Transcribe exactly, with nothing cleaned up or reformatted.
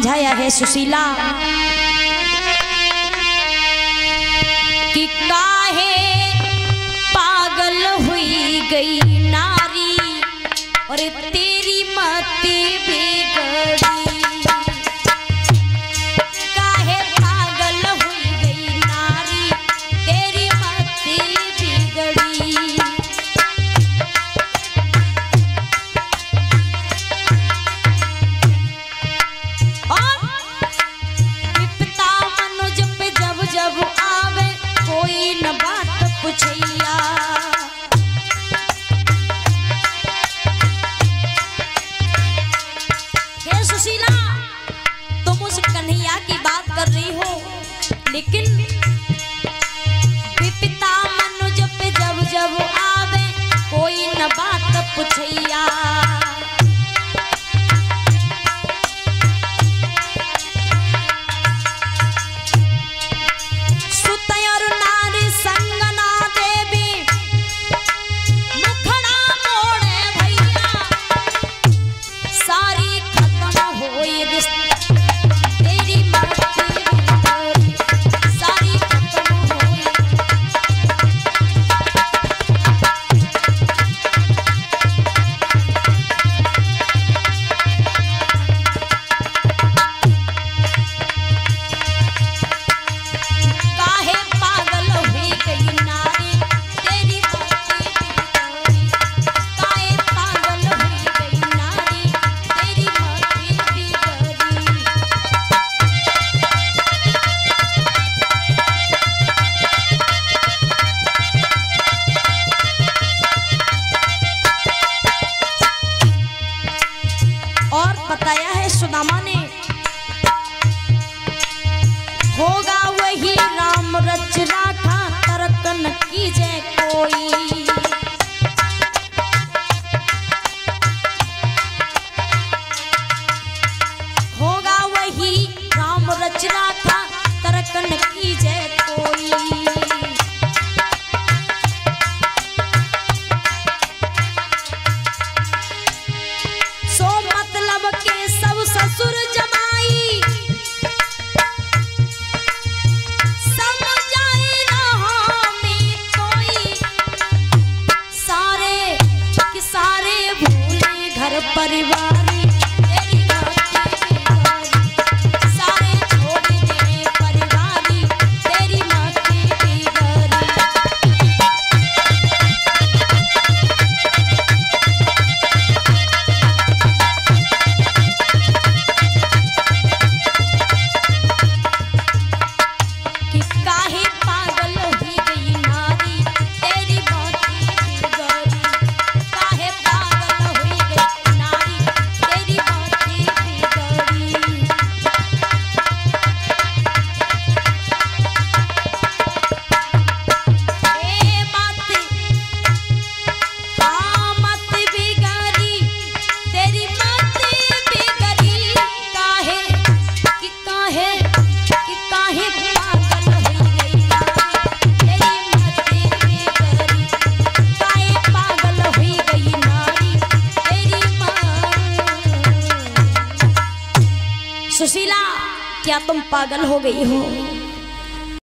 समझाया है सुशीला कि काहे पागल हुई गई नारी और तेरी मत बिगड़ी। काहे पागल हुई गई नारी तेरी मत बिगड़ी। और विपता मनुज पे जब जब आवे कोई न बात पूछैया। हे सुशीला, तुम उस कन्हैया की बात कर रही हो, लेकिन विपता मनुज पे जब जब आवे कोई न बात पूछैया। बताया है सुदामा ने, होगा वही राम रच राखा तर्क न कीजे कोई। होगा वही राम रच राखा तर्क न कीजे कोई। ससुर जमाई समझाई रहा में कोई। सारे कि सारे भूले घर परिवार तेरी बात सारे छोड़ दे परिवार तेरी बात सुशीला, क्या तुम पागल हो गई हो?